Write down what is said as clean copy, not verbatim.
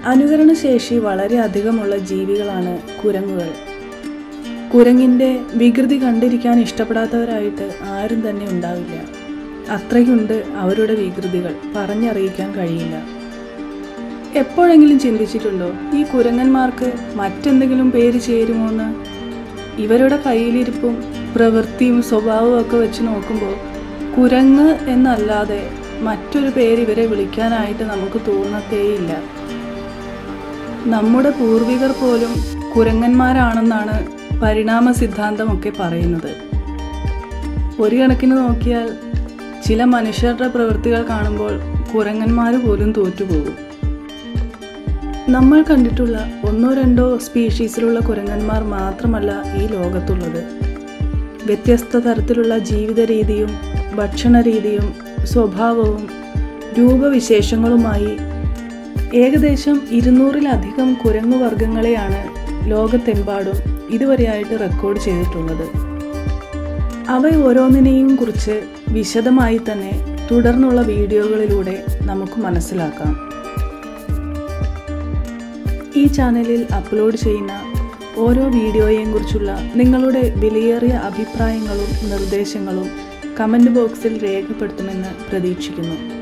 അനുകരണശേഷി വളരെ അധികമുള്ള ജീവികളാണ് കുരങ്ങുകൾ. കുരങ്ങിൻ്റെ വികൃതി കണ്ടിരിക്കാൻ ഇഷ്ടപ്പെടാത്തവരായിട്ട് ആരും തന്നെ ഉണ്ടാവില്ല. അത്രയുണ്ട് അവരുടെ വികൃതികൾ, പറഞ്ഞറിയിക്കാൻ കഴിയില്ല. എപ്പോഴെങ്കിലും ചിന്തിച്ചിട്ടുണ്ടോ ഈ കുരങ്ങന്മാർക്ക് മറ്റെന്തെങ്കിലും പേര് ചേരുമോയെന്ന്? ഇവരുടെ കയ്യിലിരിപ്പും പ്രവൃത്തിയും സ്വഭാവവും ഒക്കെ വെച്ച് നോക്കുമ്പോൾ കുരങ്ങ് എന്നല്ലാതെ മറ്റൊരു പേര് ഇവരെ വിളിക്കാനായിട്ട് നമുക്ക് തോന്നത്തേയില്ല. നമ്മുടെ പൂർവികർ പോലും കുരങ്ങന്മാരാണെന്നാണ് പരിണാമ സിദ്ധാന്തമൊക്കെ പറയുന്നത്. ഒരു കണക്കിന് നോക്കിയാൽ ചില മനുഷ്യരുടെ പ്രവൃത്തികൾ കാണുമ്പോൾ കുരങ്ങന്മാർ പോലും തോറ്റുപോകും. നമ്മൾ കണ്ടിട്ടുള്ള ഒന്നോ രണ്ടോ സ്പീഷീസിലുള്ള കുരങ്ങന്മാർ മാത്രമല്ല ഈ ലോകത്തുള്ളത്. വ്യത്യസ്ത തരത്തിലുള്ള ജീവിത രീതിയും ഭക്ഷണ രീതിയും സ്വഭാവവും രൂപവിശേഷങ്ങളുമായി ഏകദേശം 200-ലധികം കുരങ്ങുവർഗ്ഗങ്ങളെയാണ് ലോകത്തെമ്പാടും ഇതുവരെയായിട്ട് റെക്കോർഡ് ചെയ്തിട്ടുള്ളത്. അവ ഓരോന്നിനെയും കുറിച്ച് വിശദമായി തന്നെ തുടർന്നുള്ള വീഡിയോകളിലൂടെ നമുക്ക് മനസ്സിലാക്കാം. ഈ ചാനലിൽ അപ്ലോഡ് ചെയ്യുന്ന ഓരോ വീഡിയോയെയും കുറിച്ചുള്ള നിങ്ങളുടെ വിലയേറിയ അഭിപ്രായങ്ങളും നിർദ്ദേശങ്ങളും കമൻറ്റ് ബോക്സിൽ രേഖപ്പെടുത്തുമെന്ന് പ്രതീക്ഷിക്കുന്നു.